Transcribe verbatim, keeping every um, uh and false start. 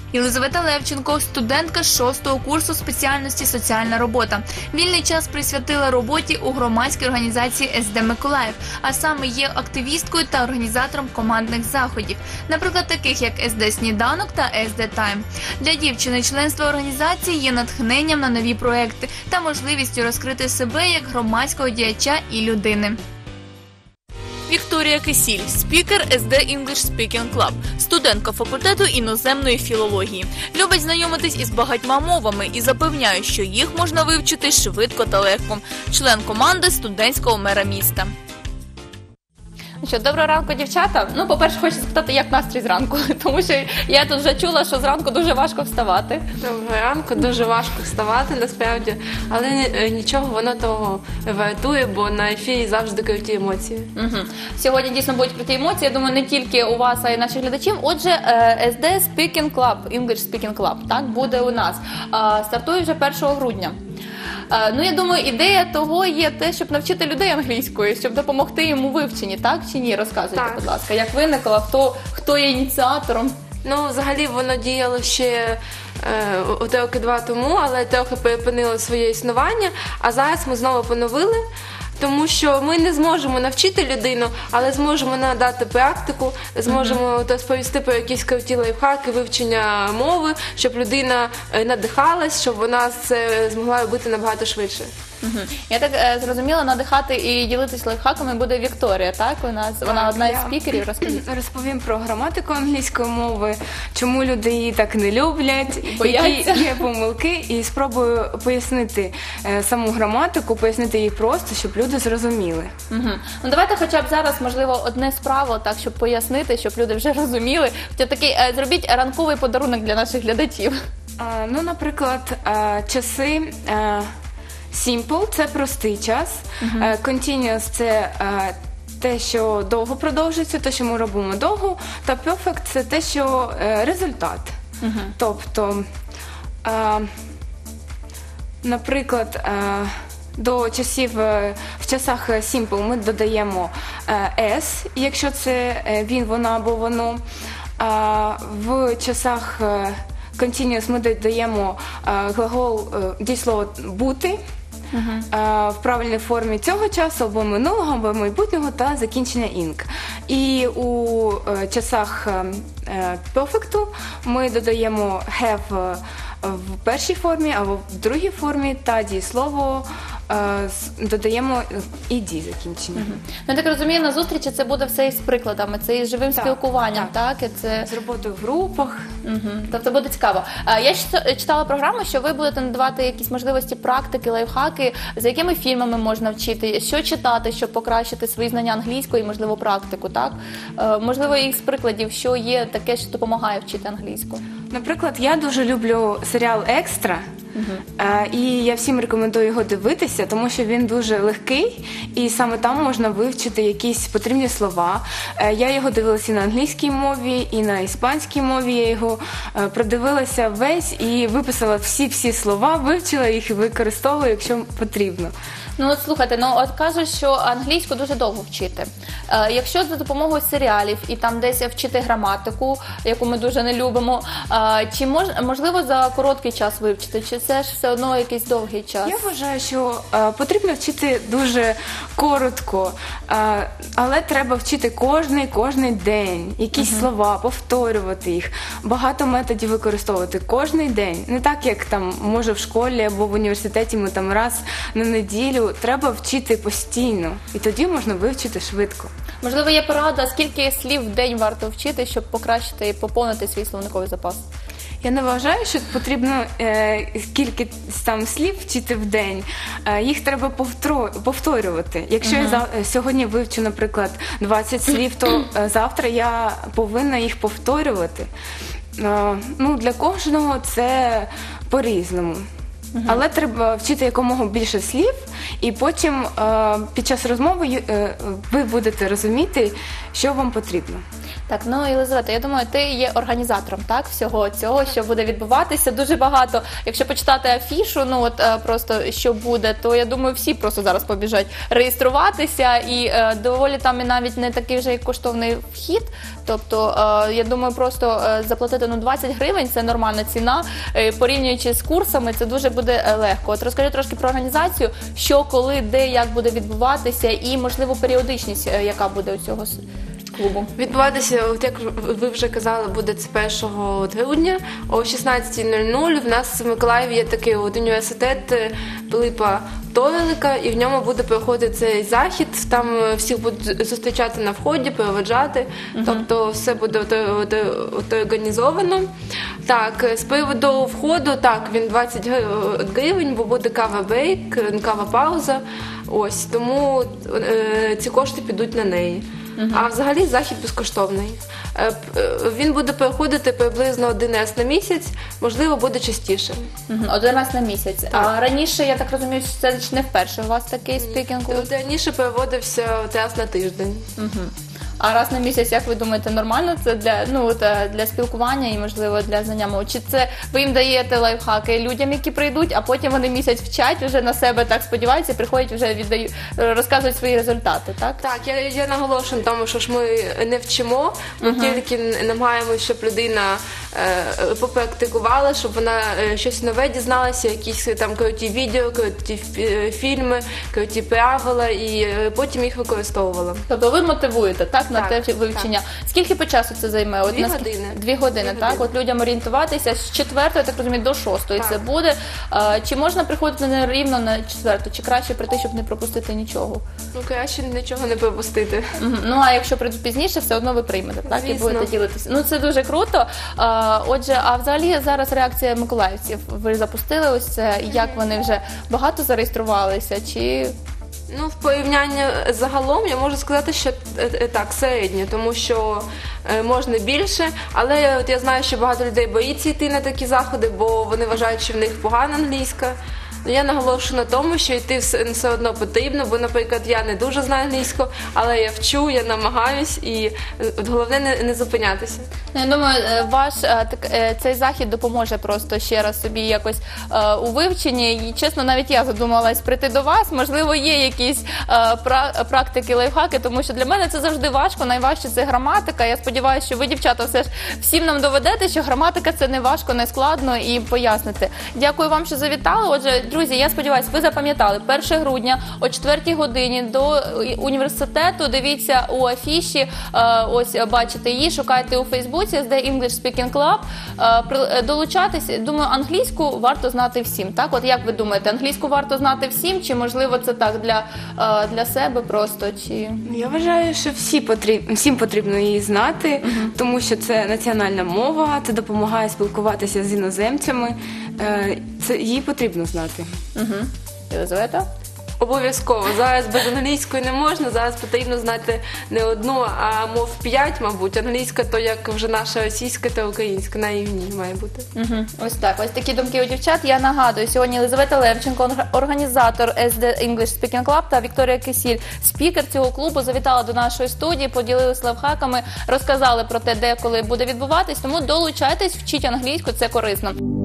Єлизавета Левченко – студентка шостого курсу спеціальності «Соціальна робота». Вільний час присвятила роботі у громадській організації ес де Миколаїв, а саме є активісткою та організатором командних заходів, наприклад, таких як ес де Сніданок та ес де Тайм. Для дівчини членство організації є натхненням на нові проекти та можливістю розкрити себе як громадського діяча і людини. Вікторія Кисіль, спікер ес де English Speaking Club, студентка факультету іноземної філології. Любить знайомитись із багатьма мовами і запевняє, що їх можна вивчити швидко та легко. Член команди студентського мера міста. Ну що, доброго ранку, дівчата. Ну, по-перше, хочу запитати, як настрій зранку, тому що я тут вже чула, що зранку дуже важко вставати. Доброго ранку, дуже важко вставати, насправді, але нічого, воно того вартує, бо на ефірі завжди круті емоції. Угу. Сьогодні дійсно будуть круті емоції, я думаю, не тільки у вас, а й наших глядачів. Отже, ес де Speaking Club, English Speaking Club, так, буде у нас. Стартує вже першого грудня. Ну, я думаю, ідея того є те, щоб навчити людей англійської, щоб допомогти їм у вивченні, так чи ні? Розказуйте, так. Будь ласка, як виникло, хто, хто є ініціатором? Ну, взагалі, воно діяло ще е, роки два тому, але трохи перепинило своє існування, а зараз ми знову поновили. Тому що ми не зможемо навчити людину, але зможемо надати практику, зможемо mm-hmm. розповісти про якісь круті лайфхаки, вивчення мови, щоб людина надихалась, щоб вона це змогла робити набагато швидше. Угу. Я так е, зрозуміла, надихати і ділитись лайфхаками буде Вікторія, так? У нас, так, вона одна із спікерів, розкажіть. Розповім про граматику англійської мови, чому люди її так не люблять, бояться, які є помилки, і спробую пояснити е, саму граматику, пояснити її просто, щоб люди зрозуміли. Угу. Ну давайте хоча б зараз, можливо, одне з правил, так, щоб пояснити, щоб люди вже розуміли. Хоча такий, е, зробіть ранковий подарунок для наших глядачів. А, ну, наприклад, е, часи... Е, Simple – це простий час, uh-huh. Continuous – це uh, те, що довго продовжується, те, що ми робимо довго, та Perfect – це те, що uh, результат. Uh-huh. Тобто, uh, наприклад, uh, до часів, uh, в часах Simple ми додаємо uh, S, якщо це він, вона або воно. Uh, в часах uh, Continuous ми додаємо uh, глагол, uh, дієслово «бути», Uh-huh. в правильній формі цього часу, або минулого, або майбутнього, та закінчення «ing». І у е, часах е, perfect ми додаємо have в першій формі, або в другій формі, та дієслово е, додаємо «ed» закінчення. Uh-huh. Ну, я так розумію, на зустрічі це буде все із прикладами, це із живим так, спілкуванням, так? так? І це... З роботою в групах. Uh-huh. Тобто буде цікаво. Я читала програму, що ви будете надавати якісь можливості практики, лайфхаки, за якими фільмами можна вчити, що читати, щоб покращити свої знання англійської і, можливо, практику, так? Можливо, із прикладів, що є таке, що допомагає вчити англійську. Наприклад, я дуже люблю серіал «Екстра», uh-huh. і я всім рекомендую його дивитися, тому що він дуже легкий, і саме там можна вивчити якісь потрібні слова. Я його дивилася і на англійській мові, і на іспанській мові. Я його продивилася весь і виписала всі-всі слова, вивчила їх і використовую, якщо потрібно. Ну от слухайте, ну от кажуть, що англійську дуже довго вчити. Е, якщо за допомогою серіалів і там десь вчити граматику, яку ми дуже не любимо, е, чи мож, можливо за короткий час вивчити, чи це ж все одно якийсь довгий час? Я вважаю, що е, потрібно вчити дуже коротко, е, але треба вчити кожний, кожний день, якісь uh-huh. слова, повторювати їх, багато методів використовувати кожний день. Не так, як там, може, в школі або в університеті ми там раз на неділю. Треба вчити постійно, і тоді можна вивчити швидко. Можливо, є порада, скільки слів в день варто вчити, щоб покращити і поповнити свій словниковий запас? Я не вважаю, що потрібно е, скільки там слів вчити в день. Е, їх треба повтро, повторювати. Якщо uh-huh. я за, сьогодні вивчу, наприклад, двадцять слів, то е, завтра я повинна їх повторювати. Е, ну, для кожного це по-різному. Uh-huh. Але треба вчити якомога більше слів, і потім е, під час розмови е, ви будете розуміти, що вам потрібно. Так, ну Єлизавета, я думаю, ти є організатором так всього цього, що буде відбуватися. Дуже багато. Якщо почитати афішу, ну от е, просто що буде, то я думаю, всі просто зараз побіжать реєструватися, і е, доволі там і навіть не такий вже і коштовний вхід. Тобто, е, я думаю, просто е, заплатити ну двадцять гривень це нормальна ціна. Е, порівнюючи з курсами, це дуже буде е, легко. От розкажи трошки про організацію, що, коли, де, як буде відбуватися, і можливо періодичність, е, яка буде у цього с- клубу. Відбуватися, от як ви вже казали, буде це першого грудня о шістнадцятій нуль нуль. В нас в Миколаєві є такий от університет Пилипа Товелика, і в ньому буде проходити цей захід. Там всіх будуть зустрічати на вході, проведжати. Uh-huh. Тобто все буде от, от, от організовано. Так, з приводу входу, так, він двадцять гривень, бо буде кава-брейк, кава-пауза. Ось, тому е, ці кошти підуть на неї. Uh-huh. А взагалі захід безкоштовний. Він буде проходити приблизно один раз на місяць, можливо, буде частіше. Uh-huh. Один раз на місяць. Так. А раніше, я так розумію, що це не вперше у вас такий спікінг-клуб? Раніше проводився раз на тиждень. Uh-huh. А раз на місяць, як ви думаєте, нормально це для, ну, от, для спілкування і, можливо, для знання мови? Чи це ви їм даєте лайфхаки людям, які прийдуть, а потім вони місяць вчать, вже на себе так сподіваються, приходять, вже віддають, розказують свої результати, так? Так, я, я наголошую на тому, що ж ми не вчимо, ми uh-huh. тільки намагаємося, щоб людина е, попрактикувала, щоб вона е, щось нове дізналася, якісь там круті відео, круті фільми, круті правила, і е, потім їх використовувала. Тобто ви мотивуєте, так? На так, те вивчення. Так. Скільки по часу це займе? Дві От, години. Дві години, Дві так? години. От людям орієнтуватися з четвертої, так розумію, до шостої Так. це буде. А, чи можна приходити не рівно на четверту? Чи краще прийти, щоб не пропустити нічого? Ну, краще нічого не пропустити. Угу. Ну, а якщо прийдуть пізніше, все одно ви приймете, так? Звісно. І будете ділитися. Ну, це дуже круто. А, отже, а взагалі зараз реакція миколаївців. Ви запустили ось це, як вони вже багато зареєструвалися, чи... Ну, в порівнянні загалом я можу сказати, що е, так, середньо, тому що е, можна більше, але от я знаю, що багато людей боїться йти на такі заходи, бо вони вважають, що в них погана англійська. Я наголошую на тому, що йти все, все одно потрібно, бо, наприклад, я не дуже знаю англійську, але я вчу, я намагаюсь, і от головне не, не зупинятися. Я думаю, ваш так, цей захід допоможе просто ще раз собі якось е, у вивченні. І, чесно, навіть я задумалась прийти до вас. Можливо, є якісь е, практики, лайфхаки, тому що для мене це завжди важко. Найважче це граматика. Я сподіваюся, що ви, дівчата, все ж всім нам доведете, що граматика це не важко, не складно і поясните. Дякую вам, що завітали. Отже, друзі, я сподіваюся, ви запам'ятали. першого грудня о четвертій годині до університету. Дивіться у афіші. Е, ось бачите її, шукайте у Фейсбуці. ес де English Speaking Club. Долучатись, думаю, англійську варто знати всім, так? От як ви думаєте, англійську варто знати всім, чи можливо це так для, для себе просто, чи... Я вважаю, що всі потріб... всім потрібно її знати, uh-huh. тому що це національна мова, це допомагає спілкуватися з іноземцями, це її потрібно знати. Угу. Єлизавета? Обов'язково. Зараз без англійської не можна, зараз потрібно знати не одну, а мов п'ять, мабуть. Англійська то як вже наша російська та українська, на рівні має бути. Угу. Ось так, ось такі думки у дівчат. Я нагадую, сьогодні Єлизавета Левченко, організатор ес де English Speaking Club, та Вікторія Кисіль, спікер цього клубу, завітала до нашої студії, поділилися лайфхаками, розказали про те, де коли буде відбуватись, тому долучайтесь, вчіть англійську, це корисно.